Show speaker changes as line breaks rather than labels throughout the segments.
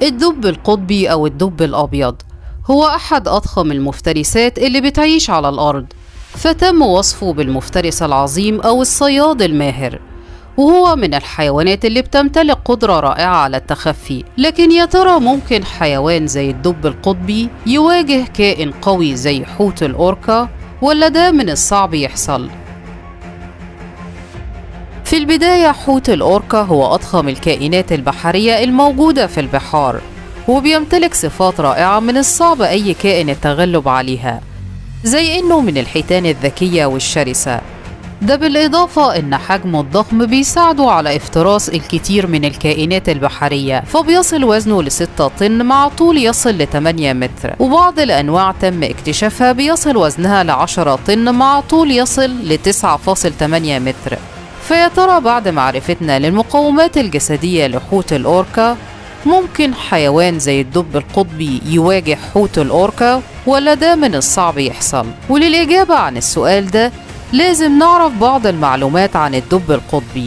الدب القطبي أو الدب الأبيض هو أحد أضخم المفترسات اللي بتعيش على الأرض، فتم وصفه بالمفترس العظيم أو الصياد الماهر، وهو من الحيوانات اللي بتمتلك قدرة رائعة على التخفي. لكن يا ترى ممكن حيوان زي الدب القطبي يواجه كائن قوي زي حوت الأوركا، ولا ده من الصعب يحصل؟ في البداية حوت الأوركا هو أضخم الكائنات البحرية الموجودة في البحار، وبيمتلك صفات رائعة من الصعب أي كائن التغلب عليها، زي إنه من الحيتان الذكية والشرسة. ده بالإضافة إن حجمه الضخم بيساعده على افتراس الكثير من الكائنات البحرية، فبيصل وزنه ل6 طن مع طول يصل ل8 متر، وبعض الأنواع تم اكتشافها بيصل وزنها ل10 طن مع طول يصل ل9.8 متر. فيا ترى بعد معرفتنا للمقومات الجسدية لحوت الأوركا، ممكن حيوان زي الدب القطبي يواجه حوت الأوركا، ولا ده من الصعب يحصل؟ وللإجابة عن السؤال ده لازم نعرف بعض المعلومات عن الدب القطبي.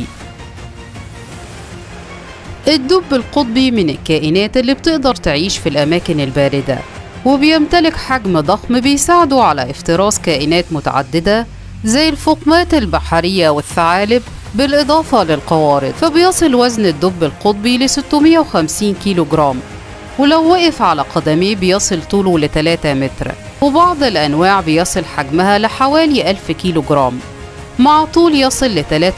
الدب القطبي من الكائنات اللي بتقدر تعيش في الأماكن الباردة، وبيمتلك حجم ضخم بيساعده على افتراس كائنات متعددة زي الفقمات البحرية والثعالب بالإضافة للقوارض. فبيصل وزن الدب القطبي ل650 كيلو جرام، ولو وقف على قدميه بيصل طوله ل3 متر، وبعض الأنواع بيصل حجمها لحوالي 1000 كيلو جرام مع طول يصل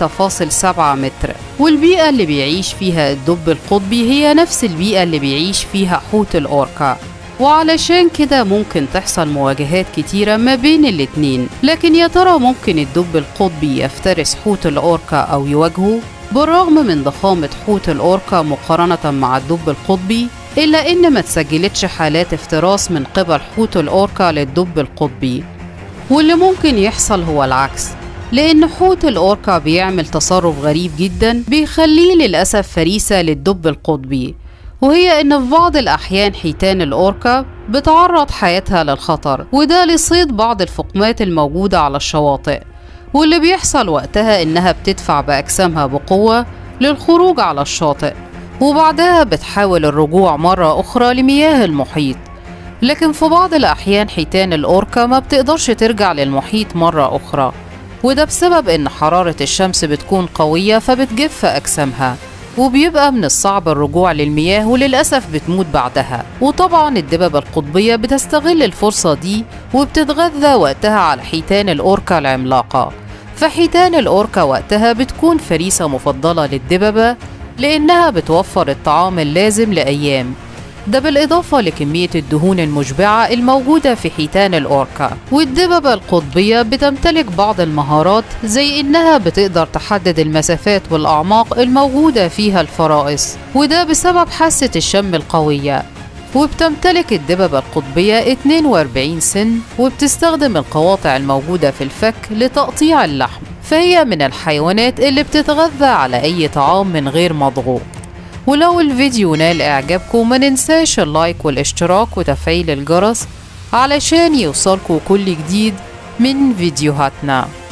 ل3.7 متر. والبيئة اللي بيعيش فيها الدب القطبي هي نفس البيئة اللي بيعيش فيها حوت الأوركا، وعلشان كده ممكن تحصل مواجهات كتيرة ما بين الاتنين. لكن يا ترى ممكن الدب القطبي يفترس حوت الأوركا أو يواجهه؟ بالرغم من ضخامة حوت الأوركا مقارنة مع الدب القطبي، إلا إن ما تسجلتش حالات افتراس من قبل حوت الأوركا للدب القطبي، واللي ممكن يحصل هو العكس، لأن حوت الأوركا بيعمل تصرف غريب جدا بيخليه للأسف فريسة للدب القطبي، وهي إن في بعض الأحيان حيتان الأوركا بتعرض حياتها للخطر، وده لصيد بعض الفقمات الموجودة على الشواطئ، واللي بيحصل وقتها إنها بتدفع بأجسامها بقوة للخروج على الشاطئ، وبعدها بتحاول الرجوع مرة أخرى لمياه المحيط. لكن في بعض الأحيان حيتان الأوركا ما بتقدرش ترجع للمحيط مرة أخرى، وده بسبب إن حرارة الشمس بتكون قوية فبتجف أجسامها، وبيبقى من الصعب الرجوع للمياه، وللأسف بتموت بعدها. وطبعا الدببة القطبية بتستغل الفرصة دي وبتتغذى وقتها على حيتان الأوركا العملاقة، فحيتان الأوركا وقتها بتكون فريسة مفضلة للدببة لأنها بتوفر الطعام اللازم لأيام، ده بالإضافة لكمية الدهون المشبعة الموجودة في حيتان الأوركا. والدببة القطبية بتمتلك بعض المهارات زي إنها بتقدر تحدد المسافات والأعماق الموجودة فيها الفرائس، وده بسبب حاسة الشم القوية. وبتمتلك الدببة القطبية 42 سن، وبتستخدم القواطع الموجودة في الفك لتقطيع اللحم، فهي من الحيوانات اللي بتتغذى على أي طعام من غير مضغوط. ولو الفيديو نال إعجابكم ما ننساش اللايك والاشتراك وتفعيل الجرس علشان يوصلكوا كل جديد من فيديوهاتنا.